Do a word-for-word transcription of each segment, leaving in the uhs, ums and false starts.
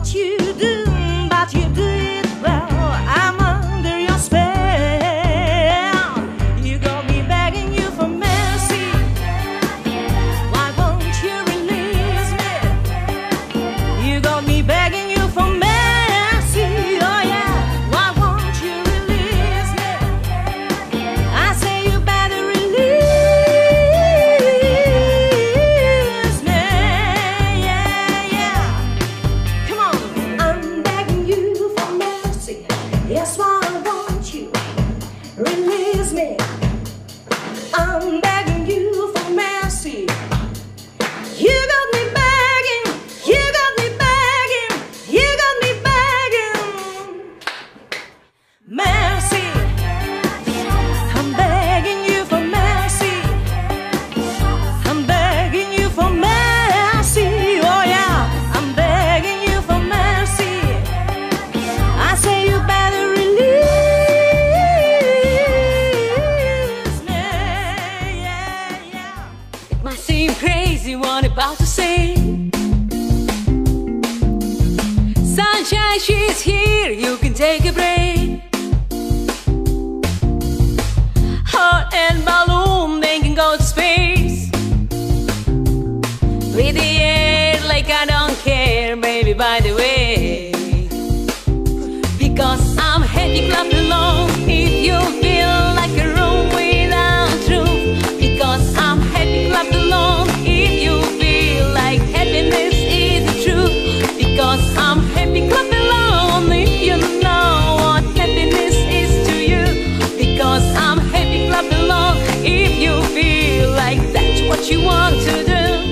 what you do, but you do it well. I'm under your spell. You got me begging you for mercy. Why won't you release me? You got me begging you for mercy. Oh yeah, why won't you release me? I say you better release me. Yeah, yeah. Come on, I'm begging you for mercy. Yes, why won't you release me? I'm begging you for mercy. You got me begging, you got me begging, you got me begging. Mercy, I'm begging you for mercy. I'm begging you for mercy. Oh yeah, I'm begging you for mercy. I say you better release me. Yeah, yeah. It might seem crazy what I'm about to say. Sunshine, she's here, you can take a break. Heart and balloon, they can go to space. With the air like I don't care, baby, by the way. Because I'm happy, clap along if you feel like a room without roof. Because I'm happy, clap along if you feel like happiness is the truth. Because I'm happy, clap along if you know what happiness is to you. Because I'm happy, clap along if you feel like that's what you want to do.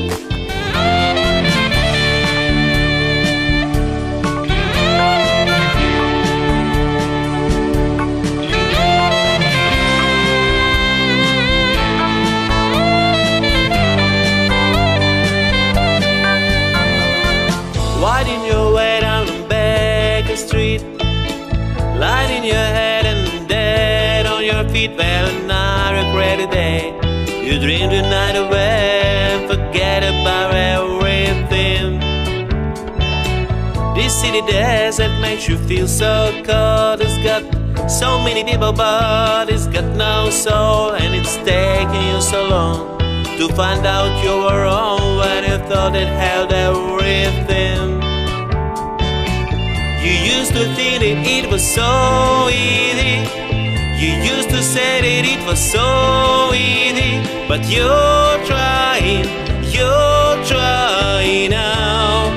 Widen your way down Baker Street, light in your head and dead on your feet. Well, not regret a day. You dream the night away, forget about everything. This city desert makes you feel so cold. It's got so many people, but it's got no soul. And it's taking you so long to find out you were wrong when you thought it held everything. You used to think that it was so easy. You used to say that it was so easy. But you're trying, you're trying now.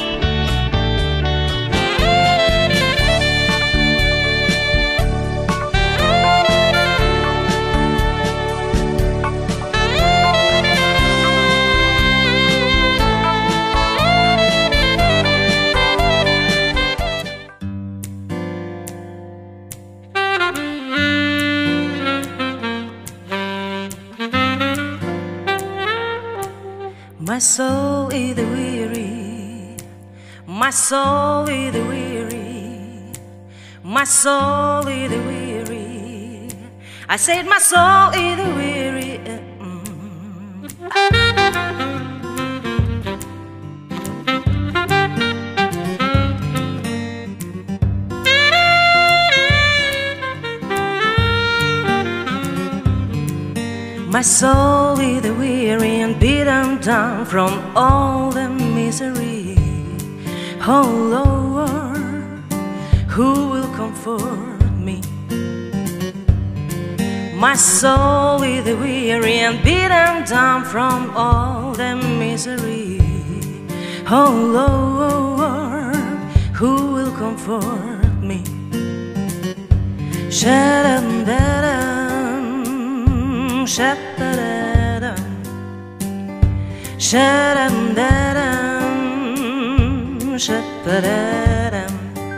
My soul is weary, my soul is weary, my soul is weary. I said my soul is weary. Mm. My soul is weary and beaten down from all the misery. Oh Lord, who will comfort me? My soul is weary and beaten down from all the misery. Oh Lord, who will comfort me? Sha-dum-da-dum, sha-da-da-dum, sha-dum-da-dum, sha-da-da-dum.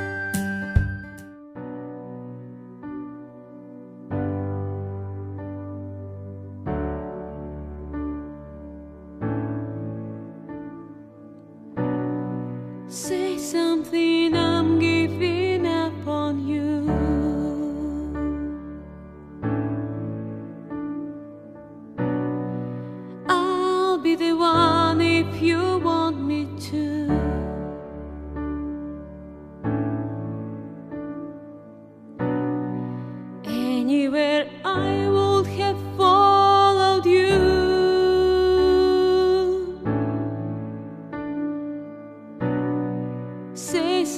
Say something, I'm giving up on you. I'll be the one if you want me to.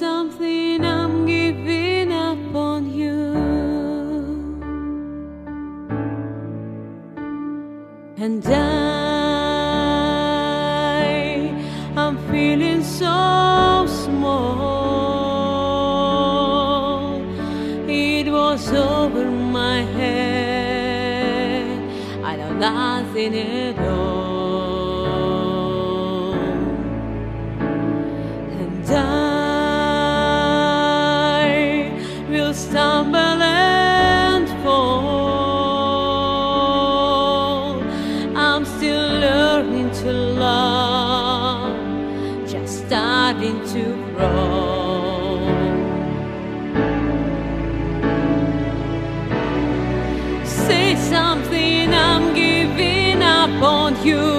something I'm giving up on you. And I, I'm feeling so small. It was over my head, I know nothing at all. And I will stumble and fall. I'm still learning to love, just starting to grow. Say something, I'm giving up on you.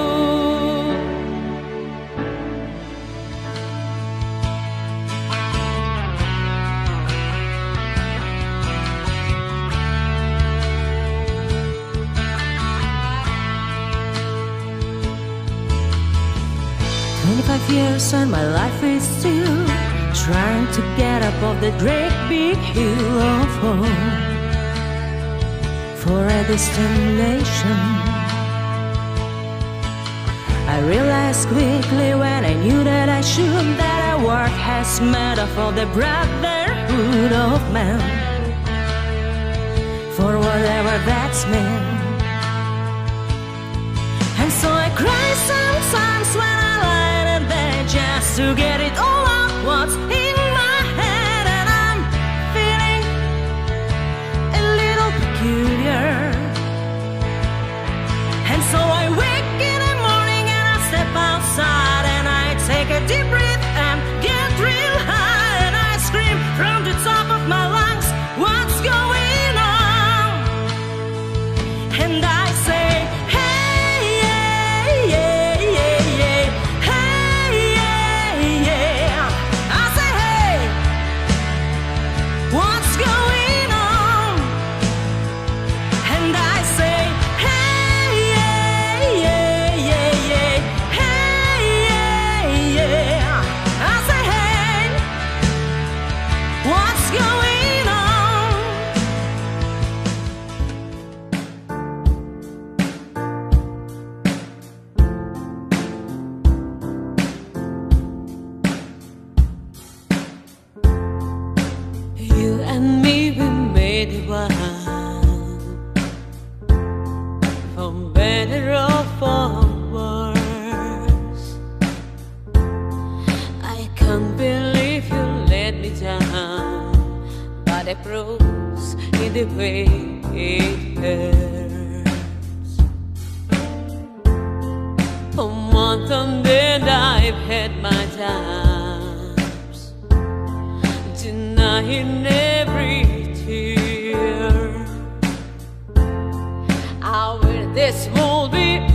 Twenty-five years and my life is still trying to get up off the great big hill of hope for a destination. I realized quickly when I knew that I should that our work has made up for the brotherhood of man, for whatever that's meant. And so I cry sometimes when I lie in bed just to get it all out what's in my head. And I'm feeling a little peculiar. And so I wake in the morning and I step outside and I take a deep breath and get real high. And I scream from the top of my lungs, what's going on? And I say, what's going on? And I say, hey, yeah, yeah, yeah, yeah, hey, yeah, yeah. I say, hey, what's going on? You and me, we made it one, for better or for worse. I can't believe you let me down, but it proves in the way it hurts. For months on end I've had my times, denying every tear. I will this will be